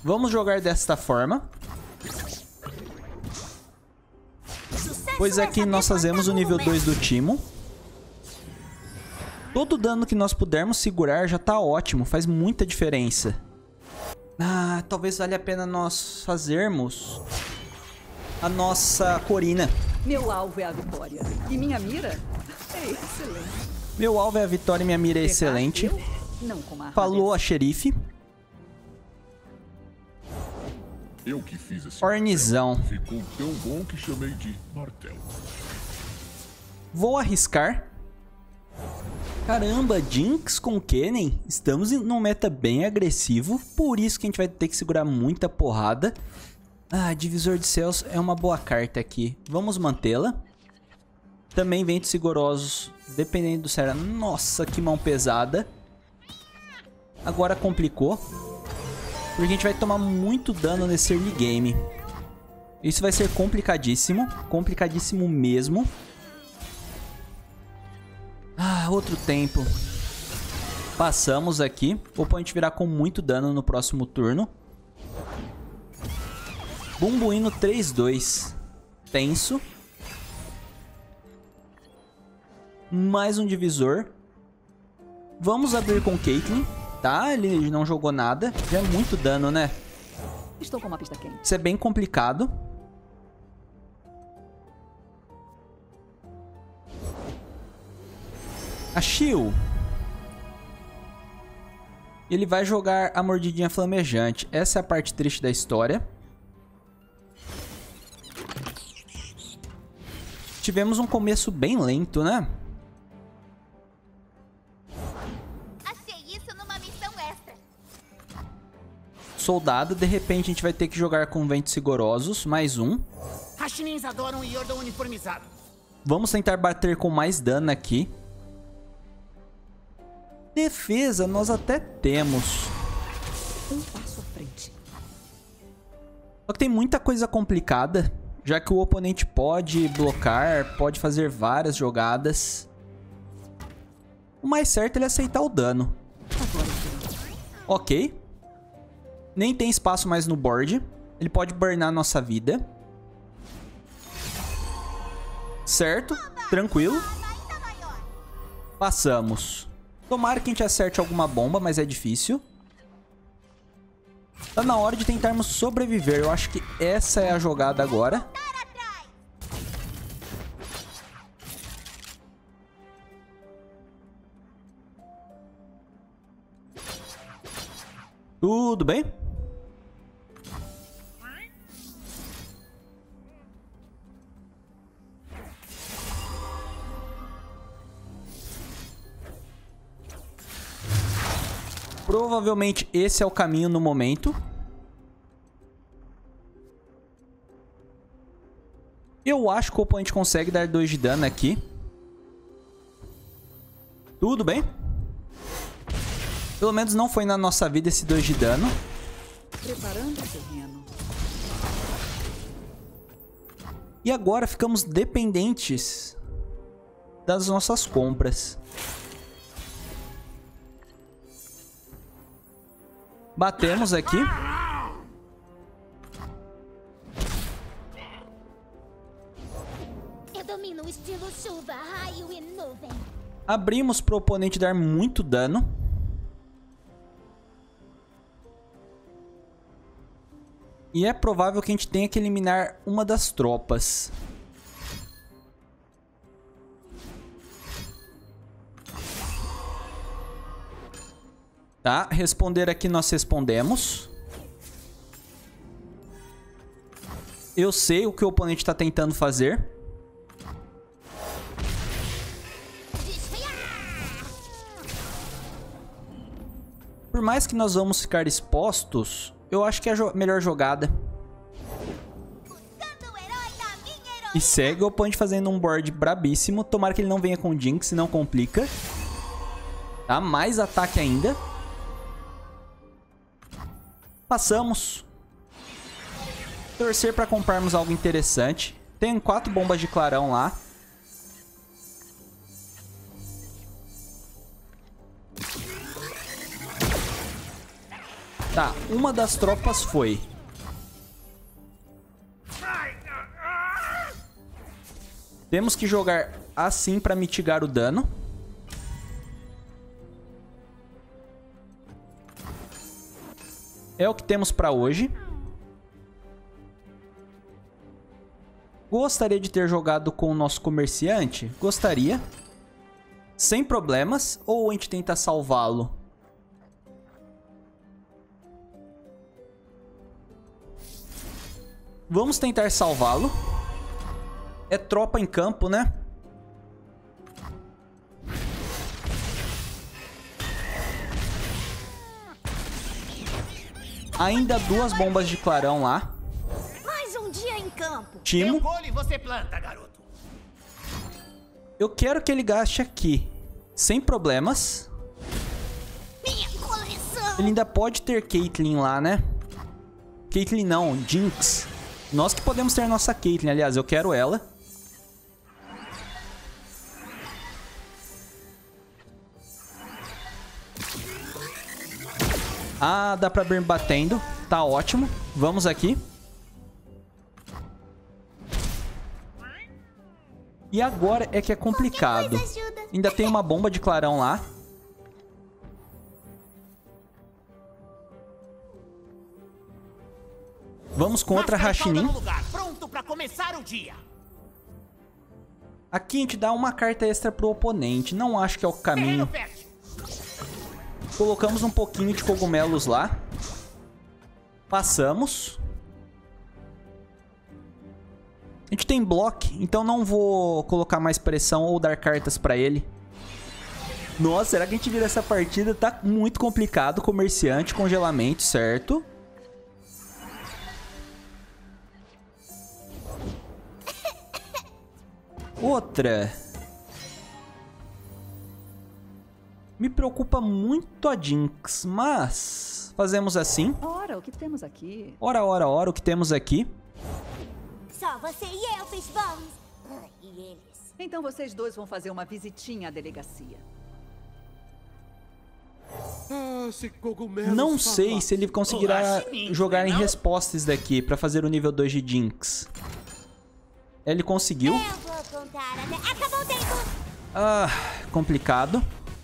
Vamos jogar desta forma. Pois aqui nós fazemos o nível 2 do Teemo. Todo dano que nós pudermos segurar já tá ótimo, faz muita diferença. Ah, talvez valha a pena nós fazermos a nossa Corina. Meu alvo é a vitória. E minha mira é excelente. Meu alvo é a vitória e minha mira é excelente. Não com uma arma Falou a dessa. xerife. Eu que fiz esse Ornizão. martelo. Ficou tão bom que chamei de martelo. Vou arriscar. Caramba, Jinx com Kennen. Estamos num meta bem agressivo. Por isso que a gente vai ter que segurar muita porrada. Ah, Divisor de Céus é uma boa carta aqui. Vamos mantê-la. Também Ventos Rigorosos, dependendo do cenário. Nossa, que mão pesada. Agora complicou. Porque a gente vai tomar muito dano nesse early game. Isso vai ser complicadíssimo. Complicadíssimo mesmo. Ah, outro tempo. Passamos aqui. O oponente virá com muito dano no próximo turno. Bumbuíno 3-2. Tenso. Mais um divisor. Vamos abrir com Caitlyn. Tá, ele não jogou nada. Já é muito dano, né? Estou com uma pista quente. Isso é bem complicado. A Xiu. Ele vai jogar a mordidinha flamejante. Essa é a parte triste da história. Tivemos um começo bem lento, né? Soldado, de repente a gente vai ter que jogar com ventos rigorosos, mais um. Hashinins adoram Yordle uniformizado. Vamos tentar bater com mais dano aqui. Defesa nós até temos. Um passo à frente. Só que tem muita coisa complicada, já que o oponente pode blocar, pode fazer várias jogadas. O mais certo é ele aceitar o dano. Ok. Nem tem espaço mais no board. Ele pode burnar nossa vida. Certo, tranquilo. Passamos. Tomara que a gente acerte alguma bomba, mas é difícil. Tá na hora de tentarmos sobreviver. Eu acho que essa é a jogada agora. Tudo bem? Provavelmente esse é o caminho no momento. Eu acho que o oponente consegue dar 2 de dano aqui. Tudo bem? Pelo menos não foi na nossa vida esse 2 de dano. Preparando o terreno. E agora ficamos dependentes das nossas compras. Batemos aqui. Eu domino o estilo chuva, raio e nuvem. Abrimos para o oponente dar muito dano. E é provável que a gente tenha que eliminar uma das tropas. Tá, responder aqui nós respondemos. Eu sei o que o oponente está tentando fazer. Por mais que nós vamos ficar expostos, eu acho que é a melhor jogada. E segue o oponente fazendo um board brabíssimo. Tomara que ele não venha com Jinx, senão complica. Tá, mais ataque ainda. Passamos. Torcer para comprarmos algo interessante. Tem 4 bombas de clarão lá. Tá, uma das tropas foi. Temos que jogar assim pra mitigar o dano. É o que temos pra hoje. Gostaria de ter jogado com o nosso comerciante? Gostaria. Sem problemas. Ou a gente tenta salvá-lo? Vamos tentar salvá-lo. É tropa em campo, né? Ainda 2 bombas de clarão lá. Mais um dia em campo. Timo. Eu colho e você planta, garoto. Eu quero que ele gaste aqui. Sem problemas. Minha coleção. Ele ainda pode ter Caitlyn lá, né? Caitlyn não, Jinx. Nós que podemos ter nossa Caitlyn, aliás, eu quero ela. Ah, dá pra vir batendo. Tá ótimo. Vamos aqui. E agora é que é complicado. Ainda tem uma bomba de clarão lá. Vamos com outra Hashinin. Pronto pra começar o dia. Aqui a gente dá uma carta extra pro oponente. Não acho que é o caminho. Colocamos um pouquinho de cogumelos lá. Passamos. A gente tem bloco, então não vou colocar mais pressão ou dar cartas pra ele. Nossa, será que a gente vira essa partida? Tá muito complicado. Comerciante, congelamento, certo? Outra. Me preocupa muito a Jinx, mas fazemos assim. Ora, o que temos aqui? Ora, o que temos aqui? Só você e eu, Fishbones. E eles? Então vocês dois vão fazer uma visitinha à delegacia. Esse cogumelo. Não sei se ele conseguirá jogar em não? resposta isso daqui pra fazer o nível 2 de Jinx. Ele conseguiu. Eu vou contar até... Acabou o tempo. Ah, complicado.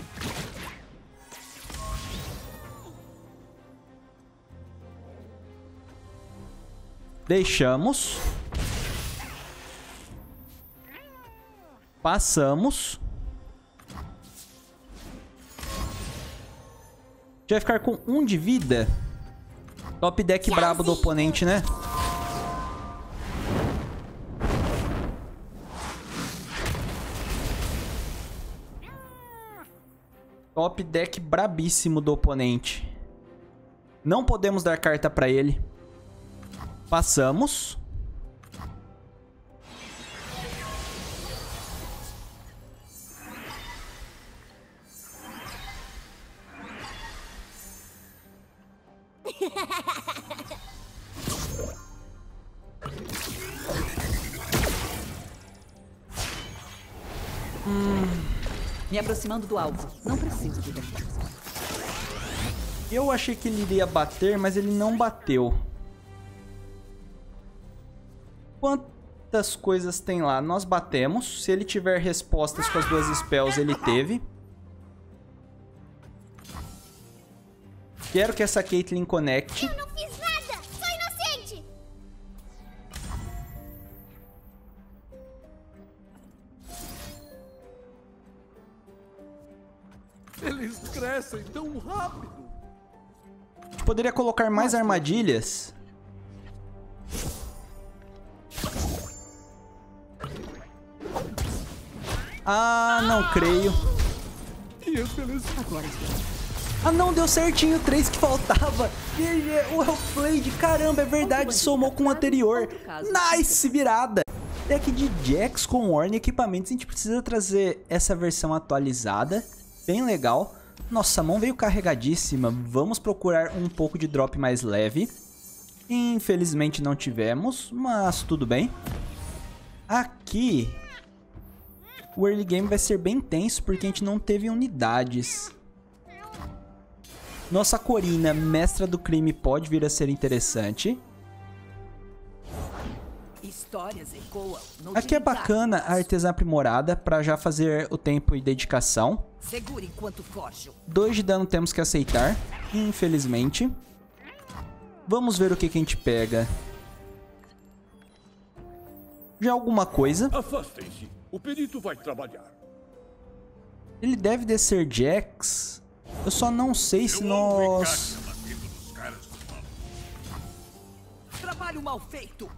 Deixamos. Passamos. Já vai ficar com 1 de vida. Top deck brabo do oponente, né? Top deck brabíssimo do oponente. Não podemos dar carta pra ele. Passamos. Me aproximando do alvo. Não preciso de defesa. Eu achei que ele iria bater, mas ele não bateu. Quantas coisas tem lá? Nós batemos. Se ele tiver respostas com as 2 spells, ele teve. Quero que essa Caitlyn conecte. Eu não fiz nada. Sou inocente. Eles crescem tão rápido. A gente poderia colocar mais armadilhas. Ah, não creio. Agora Ah, não, deu certinho o 3 que faltava. O Hellblade, caramba, é verdade, somou com o anterior. Nice, virada. Deck de Jax com Ornn e equipamentos. A gente precisa trazer essa versão atualizada. Bem legal. Nossa, a mão veio carregadíssima. Vamos procurar um pouco de drop mais leve. Infelizmente não tivemos, mas tudo bem. Aqui, o early game vai ser bem tenso porque a gente não teve unidades. Nossa Corina, mestra do crime, pode vir a ser interessante. Histórias ecoam no Aqui é digital. bacana a artesã aprimorada para já fazer o tempo e dedicação. Segura enquanto forjo. 2 de dano temos que aceitar, infelizmente. Vamos ver o que a gente pega. Já alguma coisa. Afastem-se. O perito vai trabalhar. Ele deve descer Jax. Eu só não sei se nós... Trabalho mal feito.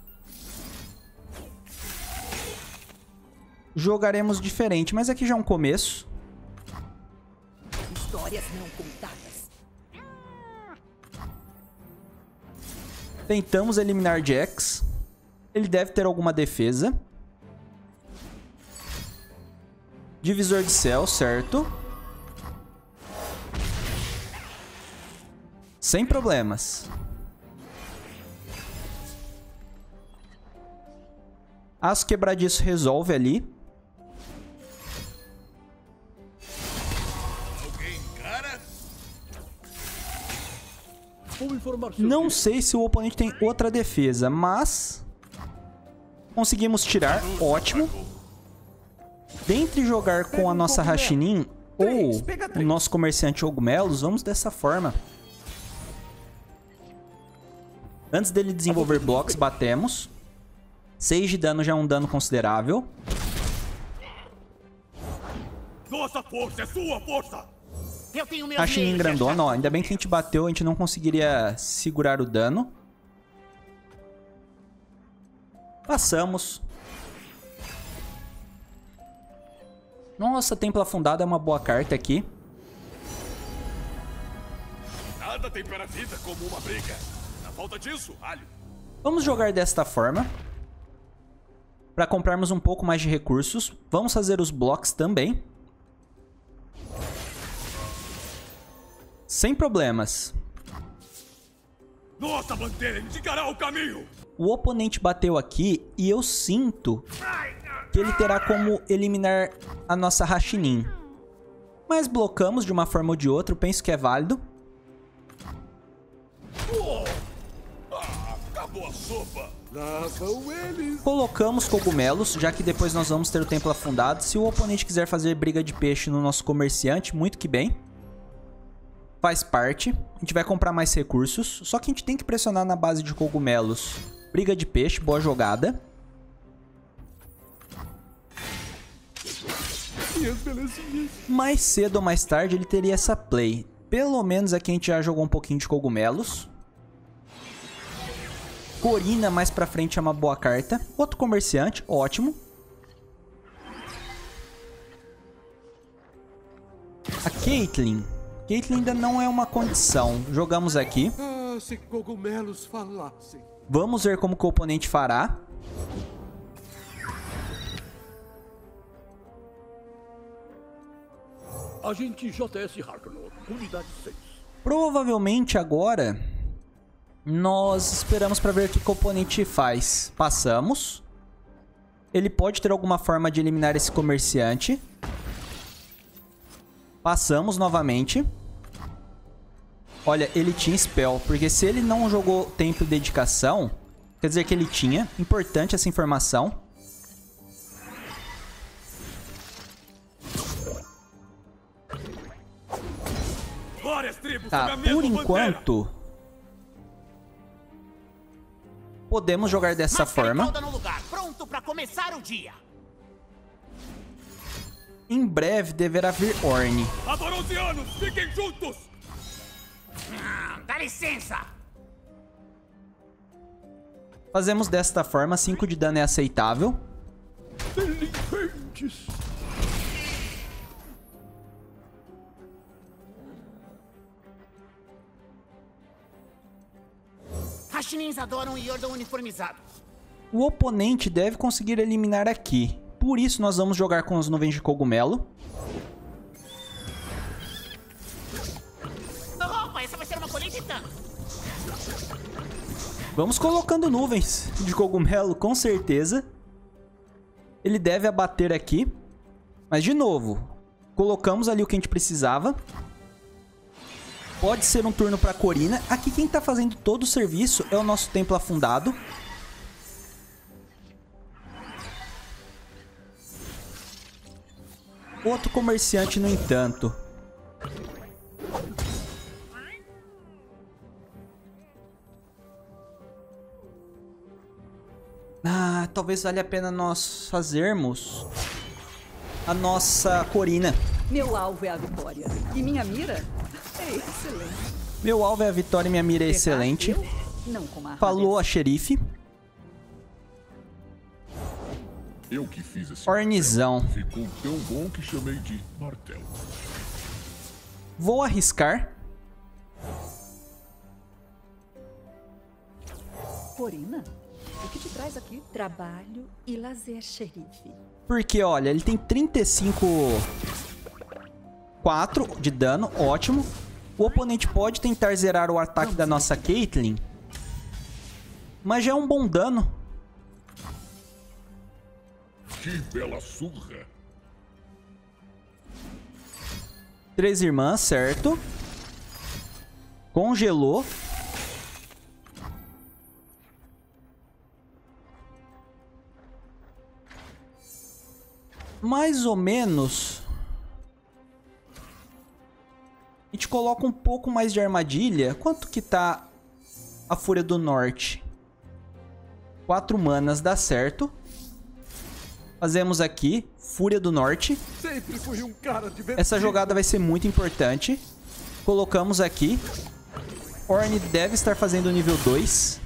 jogaremos diferente, mas aqui já é um começo. Histórias não contadas. Tentamos eliminar Jax. Ele deve ter alguma defesa. Divisor de céu, certo. Sem problemas. Aço quebradiço resolve ali. Não sei se o oponente tem outra defesa, mas conseguimos tirar, ótimo. Dentre jogar com a nossa Rashinin ou o nosso comerciante Cogumelos, vamos dessa forma. Antes dele desenvolver blocos, batemos. 6 de dano já é um dano considerável. Nossa força é sua força! Eu tenho meus Rashinin meios, grandona, ó. Ainda bem que a gente bateu, a gente não conseguiria segurar o dano. Passamos. Nossa, Templo Afundado é uma boa carta aqui. Nada tempera a vida como uma briga. Na falta disso, alho. Vamos jogar desta forma. Para comprarmos um pouco mais de recursos. Vamos fazer os blocos também. Sem problemas. Nossa bandeira indicará o caminho! O oponente bateu aqui e eu sinto que ele terá como eliminar a nossa Rashinin. Mas blocamos de uma forma ou de outra, eu penso que é válido. Acabou a sopa! Lá vão eles! Colocamos cogumelos, já que depois nós vamos ter o templo afundado. Se o oponente quiser fazer briga de peixe no nosso comerciante, muito que bem. Faz parte. A gente vai comprar mais recursos. Só que a gente tem que pressionar na base de cogumelos. Briga de peixe, boa jogada. Mais cedo ou mais tarde ele teria essa play. Pelo menos aqui a gente já jogou um pouquinho de cogumelos. Corina mais pra frente é uma boa carta. Outro comerciante, ótimo. A Caitlyn. Caitlyn ainda não é uma condição. Jogamos aqui. Ah, se cogumelos falassem. Vamos ver como que o oponente fará. Agente JS Harkonnen, unidade 6. Provavelmente agora nós esperamos para ver o que o oponente faz. Passamos. Ele pode ter alguma forma de eliminar esse comerciante. Passamos novamente. Olha, ele tinha spell, porque se ele não jogou tempo e dedicação, quer dizer que ele tinha. Importante essa informação. Tá, por enquanto podemos jogar dessa forma. No lugar, pronto para começar o dia. Em breve deverá vir Ornn. Avarosianos, fiquem juntos! Dá licença. Fazemos desta forma, 5 de dano é aceitável. Delinquentes! Rashinins adoram Yordle uniformizado. O oponente deve conseguir eliminar aqui. Por isso nós vamos jogar com as nuvens de cogumelo. Opa, essa vai ser uma colheita de tanto. Vamos colocando nuvens de cogumelo, com certeza. Ele deve abater aqui. Mas de novo, colocamos ali o que a gente precisava. Pode ser um turno pra Corina. Aqui quem tá fazendo todo o serviço é o nosso templo afundado. Outro comerciante, no entanto. Talvez valha a pena nós fazermos a nossa Corina. Meu alvo é a vitória. E minha mira é excelente. Meu alvo é a vitória e minha mira é excelente. Não com uma Falou a xerife. Eu que fiz esse Ornizão. martelo. Ficou tão bom que chamei de martelo. Vou arriscar. Corina, o que te traz aqui? Trabalho e lazer, xerife. Porque, olha, ele tem 35,4 de dano, ótimo. O oponente pode tentar zerar o ataque da nossa Caitlyn, mas já é um bom dano. Que bela surra. 3 irmãs, certo. Congelou. Mais ou menos. A gente coloca um pouco mais de armadilha. Quanto que tá a Fúria do Norte? 4 manas, dá certo. Fazemos aqui, Fúria do Norte. Sempre fui um cara divertido. Essa jogada vai ser muito importante. Colocamos aqui. Ornn deve estar fazendo o nível 2.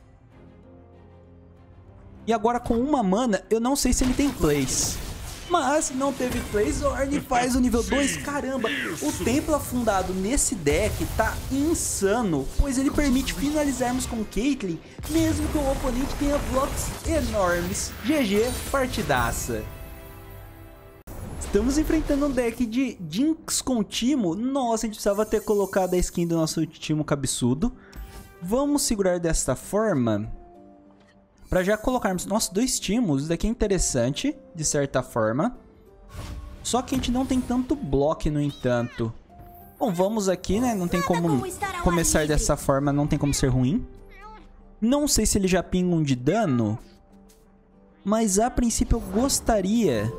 E agora com uma mana, eu não sei se ele tem plays. Mas não teve plays, Ornn faz o nível 2. Caramba, o templo afundado nesse deck tá insano, pois ele permite finalizarmos com Caitlyn, mesmo que o oponente tenha blocos enormes. GG, partidaça. Estamos enfrentando um deck de Jinx com Timo. Nossa, a gente precisava ter colocado a skin do nosso Timo cabeçudo. Vamos segurar desta forma para já colocarmos nossos 2 Timos. Isso daqui é interessante, de certa forma. Só que a gente não tem tanto bloco, no entanto. Bom, vamos aqui, né? Não tem como começar dessa forma, não tem como ser ruim. Não sei se ele já pinga um de dano, mas a princípio eu gostaria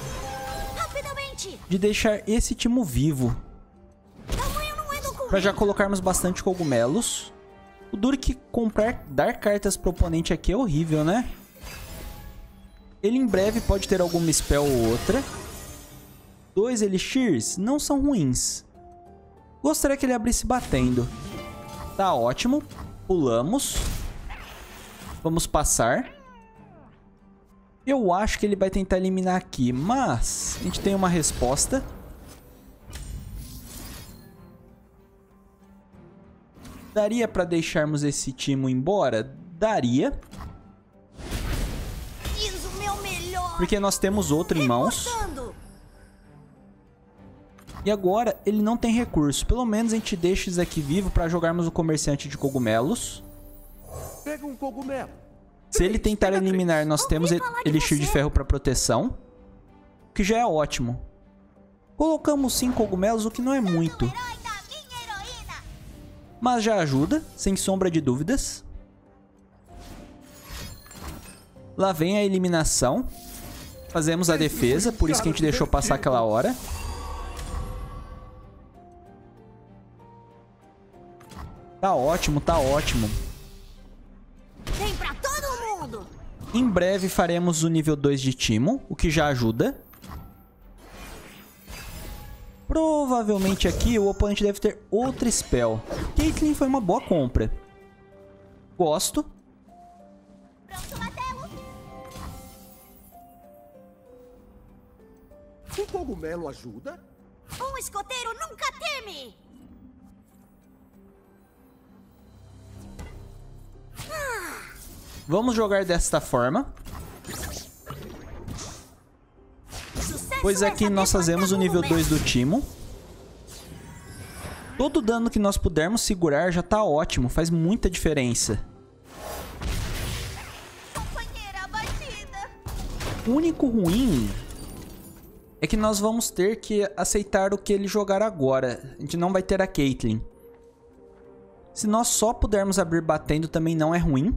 de deixar esse Timo vivo, para já colocarmos bastante cogumelos. O duro que dar cartas pro oponente aqui é horrível, né? Ele em breve pode ter alguma spell ou outra. 2 elixirs não são ruins. Gostaria que ele abrisse batendo. Tá ótimo. Pulamos. Vamos passar. Eu acho que ele vai tentar eliminar aqui, mas a gente tem uma resposta. Daria pra deixarmos esse Timo embora? Daria. Fiz o meu melhor. Porque nós temos outro em mãos. E agora ele não tem recurso. Pelo menos a gente deixa isso aqui vivo pra jogarmos o comerciante de cogumelos. Pega um cogumelo. Se ele tentar eliminar, nós temos elixir de ferro pra proteção, que já é ótimo. Colocamos 5 cogumelos, o que não é muito, mas já ajuda, sem sombra de dúvidas. Lá vem a eliminação. Fazemos a defesa, por isso que a gente deixou passar aquela hora. Tá ótimo, tá ótimo. Tem pra todo mundo. Em breve faremos o nível 2 de Timo, o que já ajuda. Provavelmente aqui o oponente deve ter outra spell. Caitlyn foi uma boa compra. Gosto. Pronto, martelo. O cogumelo ajuda? Um escoteiro nunca teme. Vamos jogar desta forma. Pois aqui nós fazemos o nível 2 do Timo. Todo dano que nós pudermos segurar já tá ótimo, faz muita diferença. O único ruim é que nós vamos ter que aceitar o que ele jogar agora. A gente não vai ter a Caitlyn. Se nós só pudermos abrir batendo, também não é ruim.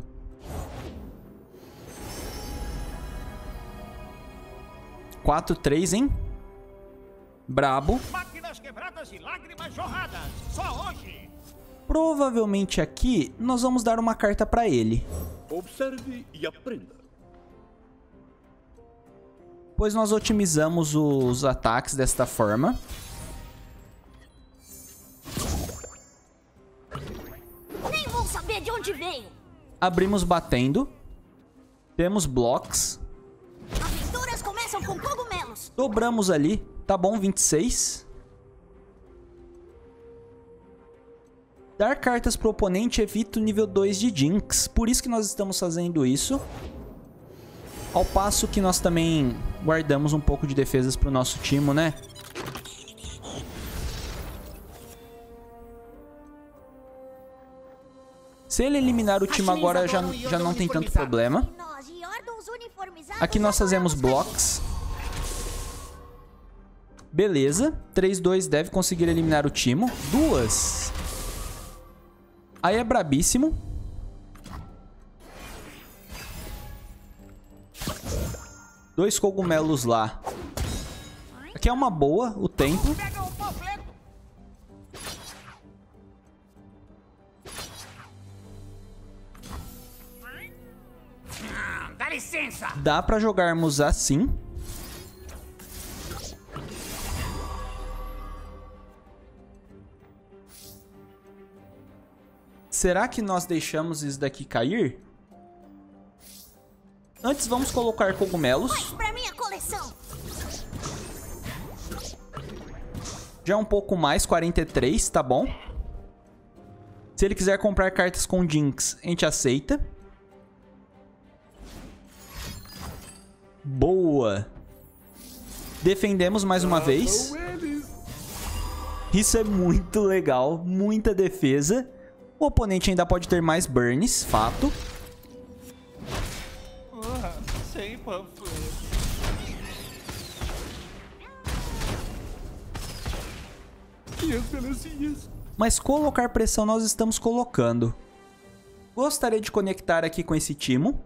Quatro, 3, hein? Brabo. Máquinas quebradas e lágrimas jorradas. Só hoje. Provavelmente aqui nós vamos dar uma carta pra ele. Observe e aprenda. Pois nós otimizamos os ataques desta forma. Nem vou saber de onde veio. Abrimos batendo. Temos blocos. Aventuras começam com cogumelos. Dobramos ali. Tá bom, 26. Dar cartas pro oponente evita o nível 2 de Jinx. Por isso que nós estamos fazendo isso. Ao passo que nós também guardamos um pouco de defesas pro nosso time, né? Se ele eliminar o time agora, já não tem tanto problema. Aqui nós fazemos blocos. Beleza. 3-2 deve conseguir eliminar o time. 2. Aí é brabíssimo. Dois cogumelos lá. Aqui é uma boa, o tempo. Dá licença. Dá pra jogarmos assim. Será que nós deixamos isso daqui cair? Antes vamos colocar cogumelos. Pra minha coleção. Já é um pouco mais, 43, tá bom. Se ele quiser comprar cartas com Jinx, a gente aceita. Boa. Defendemos mais uma vez. Isso é muito legal, muita defesa. O oponente ainda pode ter mais burns, fato. Sem panfleto. Que belezinhas. Mas colocar pressão nós estamos colocando. Gostaria de conectar aqui com esse Timo.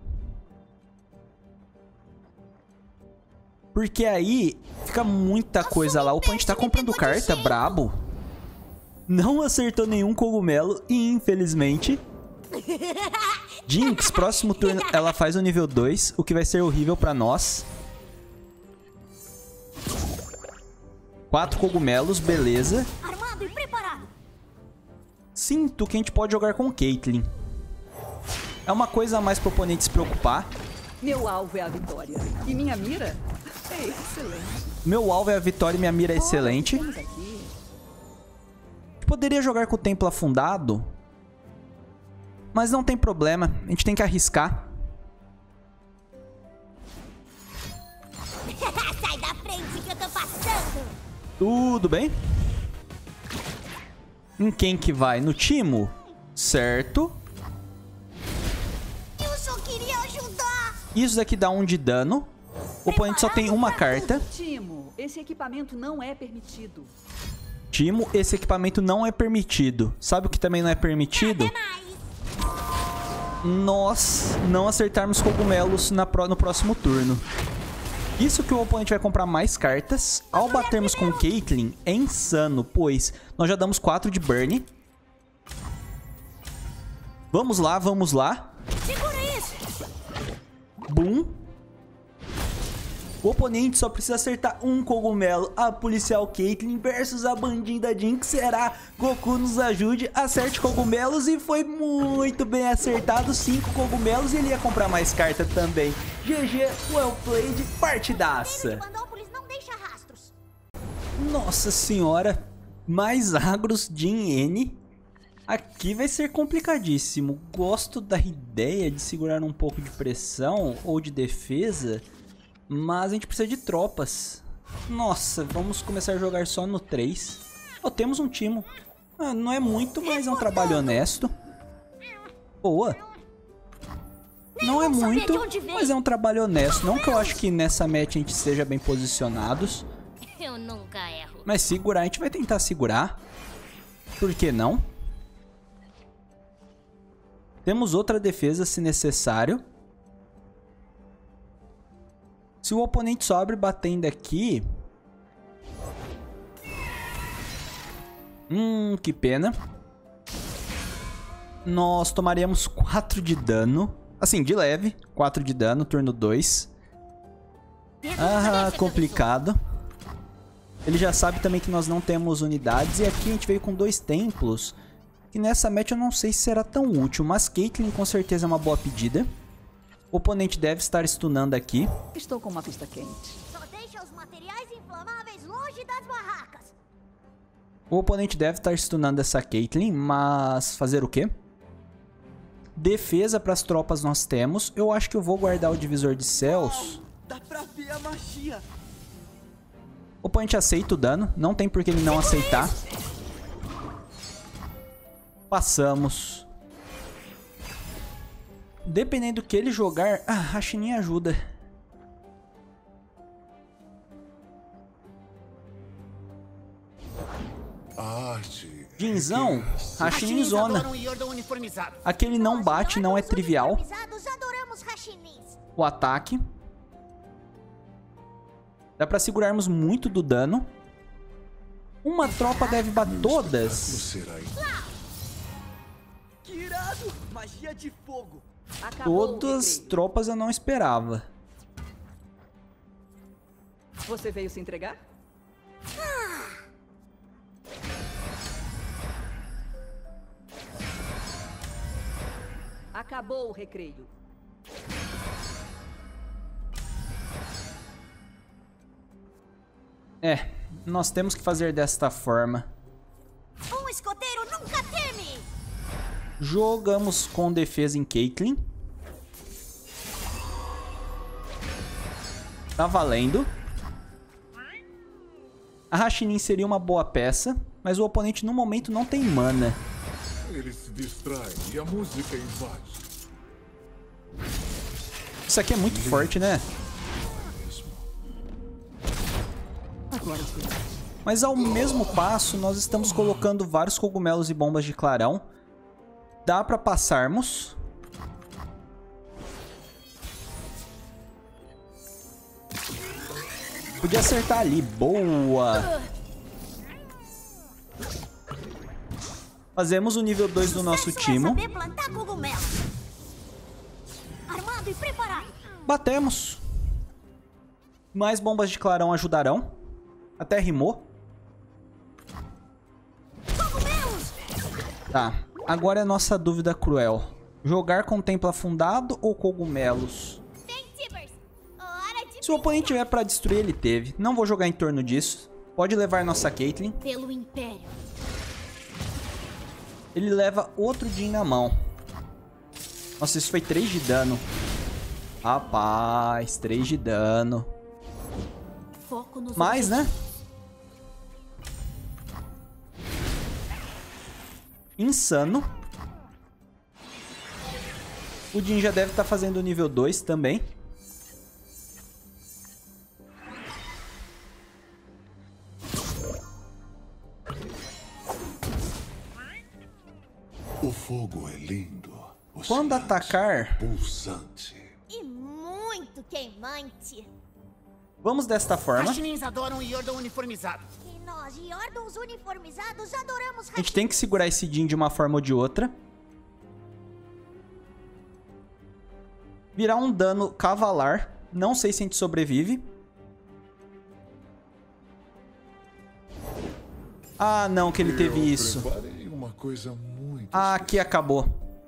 Porque aí fica muita coisa lá. O oponente tá comprando carta, brabo. Não acertou nenhum cogumelo e infelizmente... Jinx, próximo turno ela faz o nível 2, o que vai ser horrível pra nós. 4 cogumelos, beleza. Armado e preparado. Sinto que a gente pode jogar com Caitlyn. É uma coisa a mais pro oponente se preocupar. Meu alvo é a vitória. E minha mira é excelente. Meu alvo é a vitória e minha mira é excelente. Temos aqui. Poderia jogar com o templo afundado, mas não tem problema, a gente tem que arriscar. Sai da frente que eu tô passando. Tudo bem? Em quem que vai? No Timo? Certo. Eu só queria ajudar. Isso daqui dá 1 de dano. O oponente só tem uma carta. Timo, esse equipamento não é permitido. Timo, esse equipamento não é permitido. Sabe o que também não é permitido? Nós não acertarmos cogumelos no próximo turno. Isso que o oponente vai comprar mais cartas. Ao batermos com Caitlyn, é insano, pois nós já damos 4 de burn. Vamos lá, vamos lá. Segura isso. Boom. O oponente só precisa acertar um cogumelo. A policial Caitlyn versus a bandida Jinx. Será? Goku nos ajude. Acerte cogumelos e foi muito bem acertado. 5 cogumelos e ele ia comprar mais carta também. GG, well played, partidaça. Não deixa rastros. Nossa senhora. Mais agros de N. Aqui vai ser complicadíssimo. Gosto da ideia de segurar um pouco de pressão ou de defesa. Mas a gente precisa de tropas. Nossa, vamos começar a jogar só no 3. Oh, temos um Timo. Ah, não é muito, mas é um trabalho honesto. Boa. Não é muito, mas é um trabalho honesto. Não que eu acho que nessa match a gente esteja bem posicionados. Eu nunca erro. Mas segurar, a gente vai tentar segurar. Por que não? Temos outra defesa se necessário. Se o oponente sobe batendo aqui... que pena. Nós tomaríamos 4 de dano. Assim, de leve. 4 de dano, turno 2. Ah, complicado. Ele já sabe também que nós não temos unidades. E aqui a gente veio com 2 templos. Que nessa match eu não sei se será tão útil. Mas Caitlyn com certeza é uma boa pedida. O oponente deve estar stunando aqui. Estou com uma pista quente. Só deixa os materiais inflamáveis longe das barracas. O oponente deve estar stunando essa Caitlyn. Mas fazer o quê? Defesa para as tropas nós temos. Eu acho que eu vou guardar o divisor de céus. Dá pra ver a magia. O oponente aceita o dano. Não tem por que ele não aceitar. Passamos. Dependendo do que ele jogar... Ah, a Chininha ajuda. Jinzão, a Chinin zona. Aquele não bate, não é trivial. O ataque. Dá pra segurarmos muito do dano. Uma tropa deve bater todas. Que irado! Magia de fogo. Todas as tropas eu não esperava. Você veio se entregar? Acabou o recreio. É, nós temos que fazer desta forma. Um escoteiro nunca teme! Jogamos com defesa em Caitlyn. Tá valendo. A Rashinin seria uma boa peça, mas o oponente no momento não tem mana. Ele se distrai e a música invade. Isso aqui é muito forte, né? Mas ao mesmo passo, nós estamos colocando vários cogumelos e bombas de clarão. Dá pra passarmos. Podia acertar ali. Boa! Fazemos o nível 2 do nosso time. Armado e preparado. Batemos. Mais bombas de clarão ajudarão. Até rimou. Tá. Agora é a nossa dúvida cruel. Jogar com templo afundado ou cogumelos? Se o oponente tiver pra destruir, ele teve. Não vou jogar em torno disso. Pode levar nossa Caitlyn. Pelo Império. Ele leva outro Jhin na mão. Nossa, isso foi 3 de dano. Rapaz, 3 de dano. Foco nos Mais, né? Insano. O Jhin já deve estar fazendo o nível 2 também. O fogo é lindo. Quando atacar... Pulsante. E muito queimante. Vamos desta forma. Os Chinins adoram Yordle uniformizado. E nós, Yordles uniformizados, adoramos A gente tem que segurar esse Jhin de uma forma ou de outra. Virar um dano cavalar. Não sei se a gente sobrevive. Ah, não, que ele teve isso. Preparei uma coisa muito Ah, aqui acabou.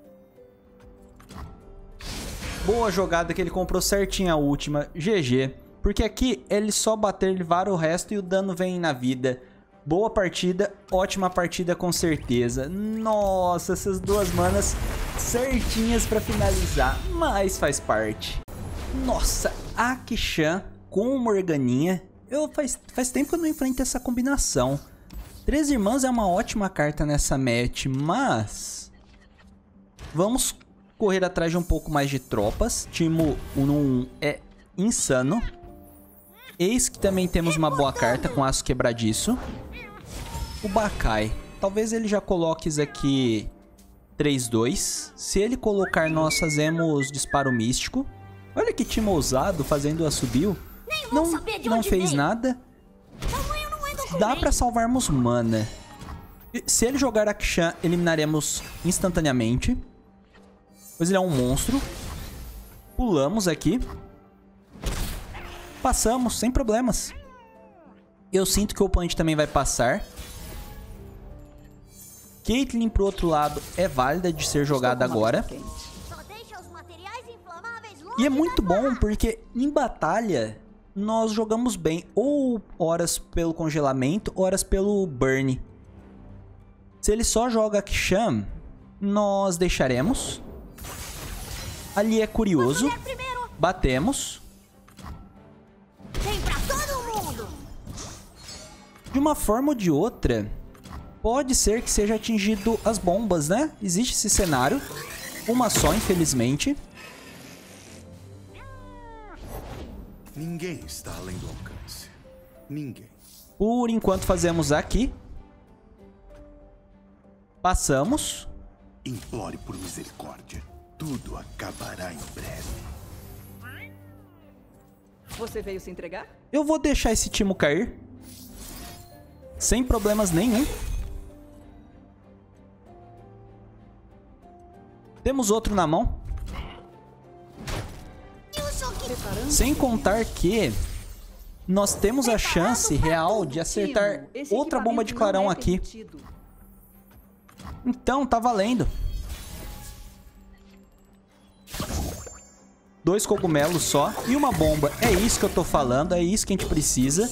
Boa jogada que ele comprou certinho a última. GG. Porque aqui ele só bater, ele vara o resto e o dano vem na vida. Boa partida, ótima partida com certeza. Nossa, essas duas manas certinhas pra finalizar, mas faz parte. Nossa, Akishan com Morganinha. Faz tempo que eu não enfrento essa combinação. 3 Irmãs é uma ótima carta nessa match, mas... Vamos correr atrás de um pouco mais de tropas. Timo 1 é insano. Eis que também temos uma boa carta com aço quebradiço. O Bakai. Talvez ele já coloque isso aqui 3-2. Se ele colocar, nós fazemos disparo místico. Olha que time ousado, fazendo assobio. Não fez nada. Dá pra salvarmos mana. Se ele jogar Akshan, eliminaremos instantaneamente. Pois ele é um monstro. Pulamos aqui. Passamos, sem problemas. Eu sinto que o oponente também vai passar. Caitlyn, pro outro lado, é válida de ser jogada agora. E é muito bom porque em batalha nós jogamos bem. Ou horas pelo congelamento, horas pelo burn. Se ele só joga Akshan, nós deixaremos. Ali é curioso. Batemos. De uma forma ou de outra, pode ser que seja atingido as bombas, né? Existe esse cenário. Uma só, infelizmente. Ninguém está além do alcance. Ninguém. Por enquanto fazemos aqui. Passamos. Implore por misericórdia. Tudo acabará em breve. Você veio se entregar? Eu vou deixar esse Timo cair. Sem problemas nenhum. Temos outro na mão. Sem contar que nós temos a chance real de acertar outra bomba de clarão aqui. Então, tá valendo. 2 cogumelos só e uma bomba. É isso que eu tô falando, é isso que a gente precisa.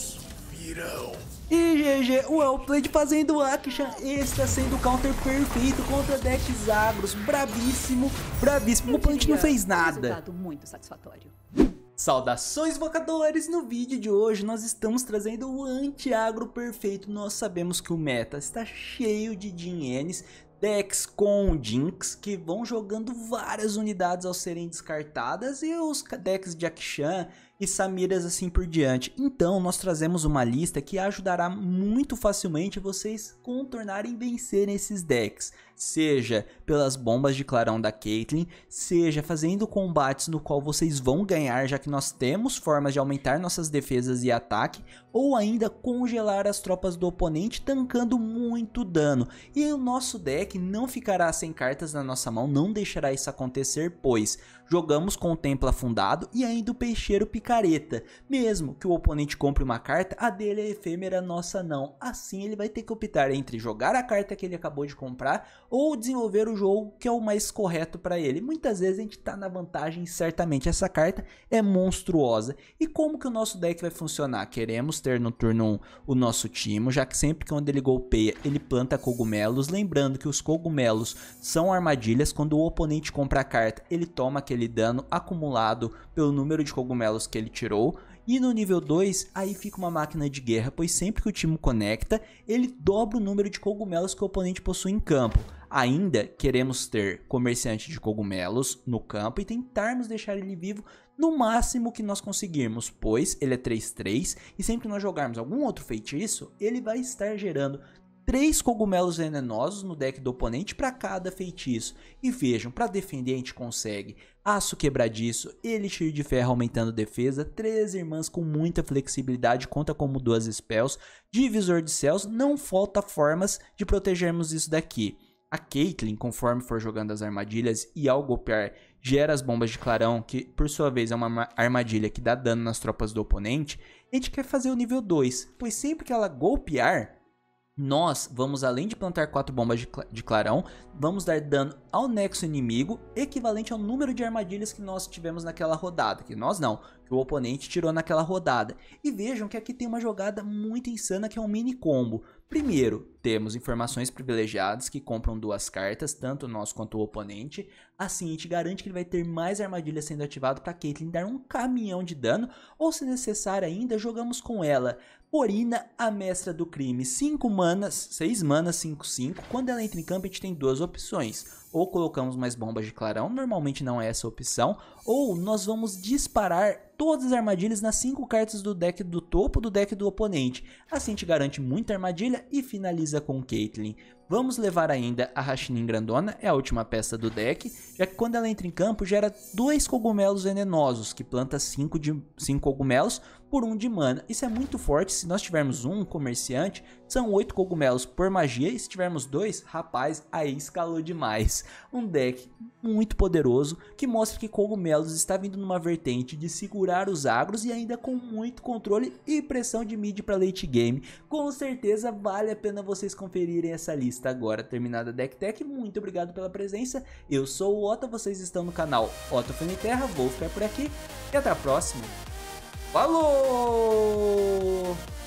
E GG, o Wellplayed fazendo Akshan. Esse tá sendo o counter perfeito contra decks agros. Bravíssimo, bravíssimo. O oponente não fez nada. Resultado muito satisfatório. Saudações, invocadores! No vídeo de hoje nós estamos trazendo o anti-agro perfeito. Nós sabemos que o meta está cheio de Jin-Ns, decks com Jinx, que vão jogando várias unidades ao serem descartadas, e os decks de Akshan e Samiras assim por diante. Então nós trazemos uma lista que ajudará muito facilmente vocês contornarem e vencerem esses decks. Seja pelas bombas de clarão da Caitlyn, seja fazendo combates no qual vocês vão ganhar, já que nós temos formas de aumentar nossas defesas e ataque, ou ainda congelar as tropas do oponente, tancando muito dano. E o nosso deck não ficará sem cartas na nossa mão, não deixará isso acontecer, pois jogamos com o Templo Afundado e ainda o Peixeiro Picareta. Mesmo que o oponente compre uma carta, a dele é efêmera, a nossa não. Assim ele vai ter que optar entre jogar a carta que ele acabou de comprar ou desenvolver o jogo que é o mais correto para ele. Muitas vezes a gente tá na vantagem, certamente essa carta é monstruosa. E como que o nosso deck vai funcionar? Queremos ter no turno 1 o nosso Timo, já que sempre que quando ele golpeia, ele planta cogumelos. Lembrando que os cogumelos são armadilhas, quando o oponente compra a carta, ele toma aquele dano acumulado pelo número de cogumelos que ele tirou. E no nível 2, aí fica uma máquina de guerra, pois sempre que o Timo conecta, ele dobra o número de cogumelos que o oponente possui em campo. Ainda queremos ter comerciante de cogumelos no campo e tentarmos deixar ele vivo no máximo que nós conseguirmos, pois ele é 3/3 e sempre que nós jogarmos algum outro feitiço, ele vai estar gerando 3 cogumelos venenosos no deck do oponente para cada feitiço. E vejam, para defender a gente consegue Aço Quebradiço, Elixir de Ferro aumentando defesa, 3 Irmãs com muita flexibilidade, conta como 2 spells, Divisor de Céus, não falta formas de protegermos isso daqui. A Caitlyn, conforme for jogando as armadilhas e ao golpear, gera as bombas de clarão, que por sua vez é uma armadilha que dá dano nas tropas do oponente. A gente quer fazer o nível 2, pois sempre que ela golpear, nós vamos, além de plantar 4 bombas de clarão, vamos dar dano ao nexo inimigo, equivalente ao número de armadilhas que nós tivemos naquela rodada. Que nós não, que o oponente tirou naquela rodada. E vejam que aqui tem uma jogada muito insana, que é um mini combo. Primeiro, temos informações privilegiadas que compram 2 cartas, tanto nós quanto o oponente. Assim, a gente garante que ele vai ter mais armadilhas sendo ativado para Caitlyn dar um caminhão de dano. Ou, se necessário ainda, jogamos com ela Orina, a Mestra do Crime, 5 manas, 6 manas, 5/5. Quando ela entra em campo, a gente tem 2 opções. Ou colocamos mais bombas de clarão, normalmente não é essa a opção. Ou nós vamos disparar todas as armadilhas nas 5 cartas do deck do topo do deck do oponente. Assim a gente garante muita armadilha e finaliza com Caitlyn. Vamos levar ainda a Rashinin grandona, é a última peça do deck, já que quando ela entra em campo gera 2 cogumelos venenosos, que planta 5 cogumelos por 1 de mana. Isso é muito forte, se nós tivermos um comerciante, são 8 cogumelos por magia, e se tivermos 2, rapaz, aí escalou demais. Um deck muito poderoso, que mostra que cogumelos está vindo numa vertente de segurar os agros e ainda com muito controle e pressão de mid para late game. Com certeza vale a pena vocês conferirem essa lista agora. Terminada a Deck Tech, muito obrigado pela presença, eu sou o Otto, vocês estão no canal Otto Feniterra, vou ficar por aqui e até a próxima. Falou!